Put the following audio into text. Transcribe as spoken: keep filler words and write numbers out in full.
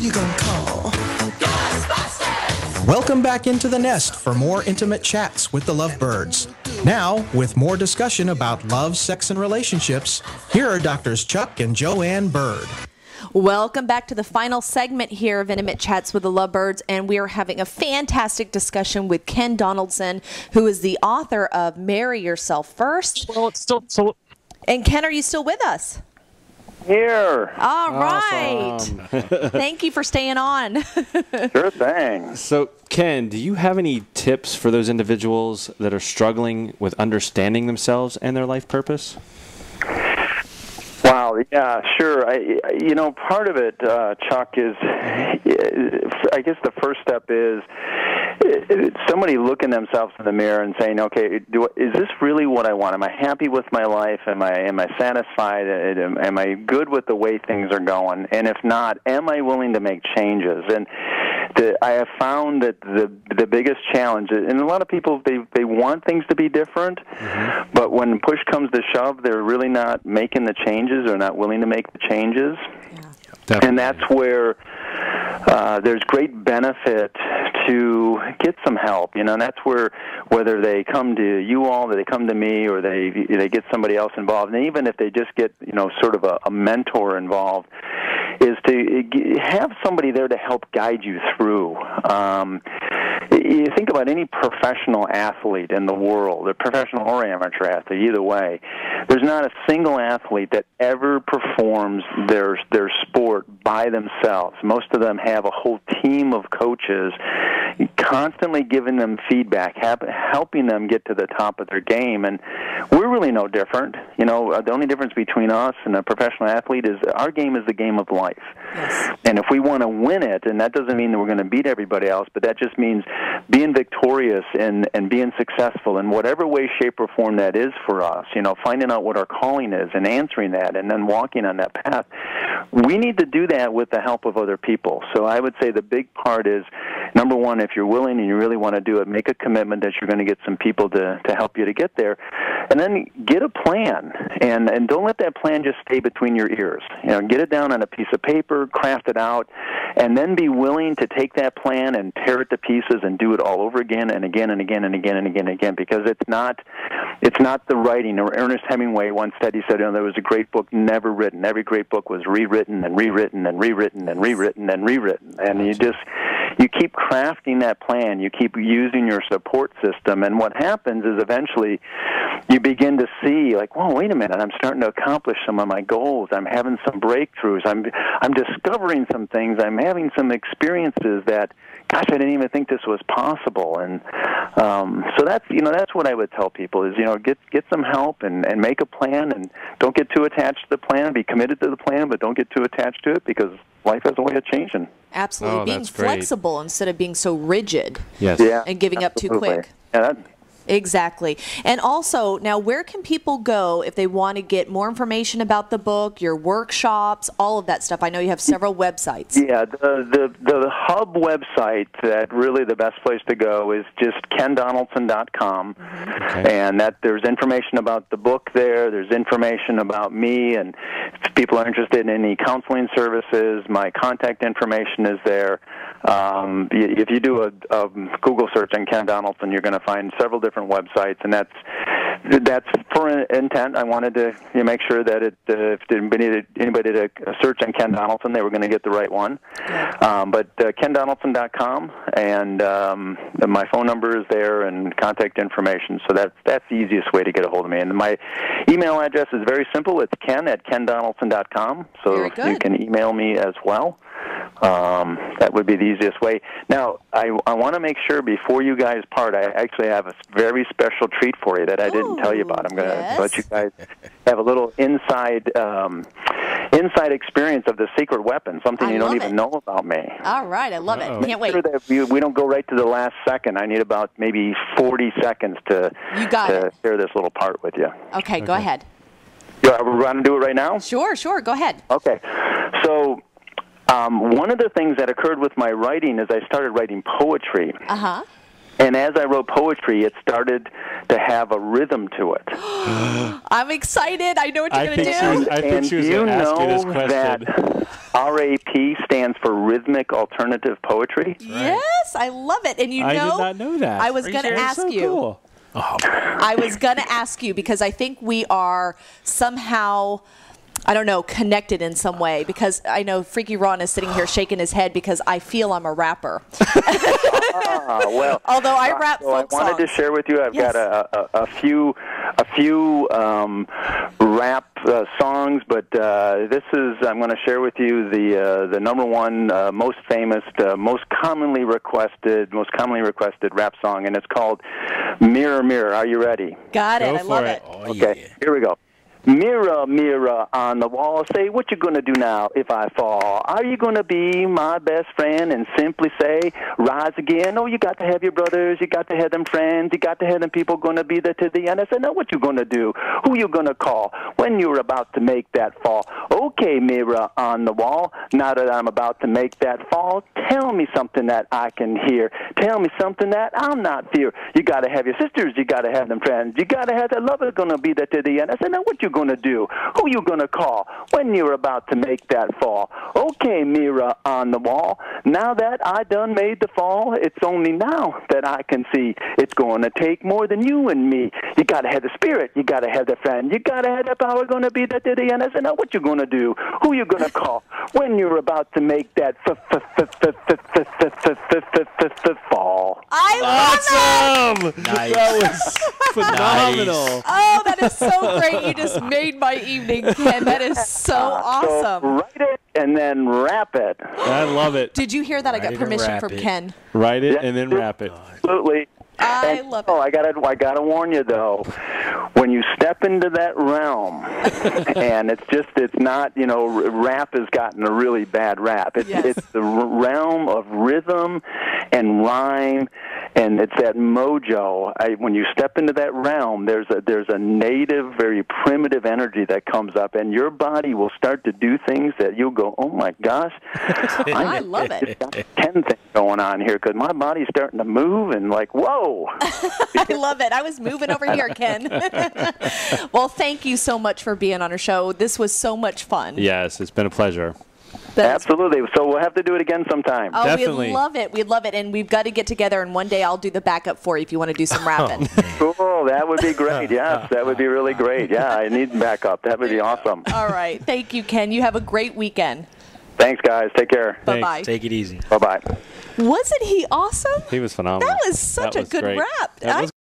you gonna call? Ghostbusters! Welcome back into the nest for more intimate chats with the lovebirds. Now, with more discussion about love, sex, and relationships, here are Doctors Chuck and JoAnn Bird. Welcome back to the final segment here of Intimate Chats with the Lovebirds, and we are having a fantastic discussion with Ken Donaldson, who is the author of Marry Yourself First. Well, it's still... still... And Ken, are you still with us? Here. All right. Awesome. Thank you for staying on. Sure thing. So, Ken, do you have any tips for those individuals that are struggling with understanding themselves and their life purpose? Wow, yeah, sure. I, you know, part of it, uh, Chuck, is, I guess the first step is somebody looking themselves in the mirror and saying, okay, do, is this really what I want? Am I happy with my life? Am I am I satisfied? Am, am I good with the way things are going? And if not, am I willing to make changes? And the, I have found that the the biggest challenge, and a lot of people, they, they want things to be different, mm-hmm. but when push comes to shove, they're really not making the changes or not willing to make the changes. Yeah. And that's where uh, there's great benefit to get some help, you know, and that's where whether they come to you all, or they come to me, or they they get somebody else involved, and even if they just get, you know, sort of a, a mentor involved, is to have somebody there to help guide you through. Um, you think about any professional athlete in the world, a professional or amateur athlete, either way, there's not a single athlete that ever performs their their sport by themselves. Most of them have a whole team of coaches constantly giving them feedback, helping them get to the top of their game. And we're really no different. You know, the only difference between us and a professional athlete is our game is the game of life. Yes. And if we want to win it, and that doesn't mean that we're going to beat everybody else, but that just means being victorious and, and being successful in whatever way, shape, or form that is for us, you know, finding out what our calling is and answering that and then walking on that path. We need to do that with the help of other people. So I would say the big part is, number one, if you're willing and you really want to do it, make a commitment that you're going to get some people to, to help you to get there. And then get a plan, and, and don't let that plan just stay between your ears. You know, get it down on a piece of paper, craft it out, and then be willing to take that plan and tear it to pieces and do it all over again and again and again and again and again and again, because it's not it's not the writing. Or Ernest Hemingway once said, he said, you know, there was a great book never written. Every great book was rewritten and rewritten and rewritten and rewritten and rewritten. And you just, you keep crafting that plan. You keep using your support system. And what happens is eventually you begin to see, like, whoa, wait a minute, I'm starting to accomplish some of my goals. I'm having some breakthroughs. I'm I'm discovering some things. I'm having some experiences that, gosh, I didn't even think this was possible. And um, so that's, you know, that's what I would tell people is, you know, get get some help and, and make a plan, and don't get too attached to the plan. Be committed to the plan, but don't get too attached to it, because life has a way of changing. Absolutely. Oh, being flexible instead of being so rigid. Yes. Yeah, and giving absolutely. up too quick. Yeah, that, Exactly. And also, now, where can people go if they want to get more information about the book, your workshops, all of that stuff? I know you have several websites. Yeah, the the, the hub website, that really the best place to go is just ken donaldson dot com. Mm-hmm. Okay. And that there's information about the book there. There's information about me, and if people are interested in any counseling services, my contact information is there. Um, if you do a, a Google search on Ken Donaldson, you're going to find several different websites, and that's that's for intent. I wanted to you know, make sure that it, uh, if anybody did, anybody did a search on Ken Donaldson, they were going to get the right one. Um, but uh, ken donaldson dot com, and um, my phone number is there and contact information. So that's that's the easiest way to get a hold of me. And my email address is very simple. It's ken at ken donaldson dot com. So you can email me as well. Um, that would be the easiest way. Now, I, I want to make sure before you guys part, I actually have a very special treat for you that I didn't Ooh, tell you about. I'm going to yes. let you guys have a little inside um, inside experience of the secret weapon, something I you don't love even it. know about me. All right, I love Uh-oh. it. Can't wait. Make sure that we, we don't go right to the last second. I need about maybe forty seconds to, You got to it. share this little part with you. Okay, go ahead. Yeah, we're going to do it right now? Sure, sure. Go ahead. Okay. So um, one of the things that occurred with my writing is I started writing poetry. Uh-huh. And as I wrote poetry, it started to have a rhythm to it. I'm excited. I know what you're I going to think do. she was, I think and she was you going to ask you this know question. that R A P stands for Rhythmic Alternative Poetry. Yes, I love it. And you know, I did not know that. I was Are going to serious? ask So you. cool. Oh, I was going to ask you because I think we are somehow, I don't know, connected in some way, because I know Freaky Ron is sitting here shaking his head because I feel I'm a rapper. Ah, well, Although I rap so I folk wanted songs. to share with you. I've Yes. got a, a, a few, a few um, rap uh, songs, but uh, this is I'm going to share with you the uh, the number one, uh, most famous, uh, most commonly requested, most commonly requested rap song, and it's called "Mirror, Mirror." Are you ready? Got it. Go I for love it. it. oh Okay, yeah. here we go. Mirror, mirror on the wall, say what you gonna do now if I fall. Are you gonna be my best friend and simply say, rise again? Oh, you got to have your brothers, you got to have them friends, you got to have them people gonna be there to the end. I said, no, what you gonna do? Who you gonna call when you're about to make that fall? Okay, mirror on the wall, now that I'm about to make that fall, tell me something that I can hear. Tell me something that I'll not fear. You gotta have your sisters, you gotta have them friends, you gotta have that lover gonna be there to the end. I said, now what you gonna do? Who you gonna call when you're about to make that fall? Okay, mirror on the wall, now that I done made the fall, it's only now that I can see it's gonna take more than you and me. You gotta have the spirit, you gotta have the friend, you gotta have the power gonna be there to the end. I said, now what you gonna do? Who you gonna call when you're about to make that fall? I love it. Awesome! Nice. That was phenomenal. Nice. Oh, that is so great. You just made my evening, Ken. That is so So awesome. write it and then rap it. I love it. Did you hear that? I Write got it and permission rap from it. Ken. Write it Yeah. and then wrap it. Absolutely. I And, love oh, it. I gotta, I gotta warn you though, when you step into that realm, and it's just, it's not, you know, r- rap has gotten a really bad rap. It's, Yes. it's the r- realm of rhythm and rhyme, and it's that mojo. I, when you step into that realm, there's a, there's a native, very primitive energy that comes up, and your body will start to do things that you'll go, oh my gosh, I love it. got ten things going on here because my body's starting to move, and like, whoa. I love it. I was moving over here, Ken. Well, thank you so much for being on our show. This was so much fun. Yes, it's been a pleasure. That's- Absolutely. So we'll have to do it again sometime. Oh, Definitely. we'd love it. We'd love it. And we've got to get together, and one day I'll do the backup for you if you want to do some rapping. Cool. That would be great. Yes, that would be really great. Yeah, I need backup. That would be awesome. All right. Thank you, Ken. You have a great weekend. Thanks, guys. Take care. Bye-bye. Take it easy. Bye-bye. Wasn't he awesome? He was phenomenal. That was such That a was good great. rap. That I was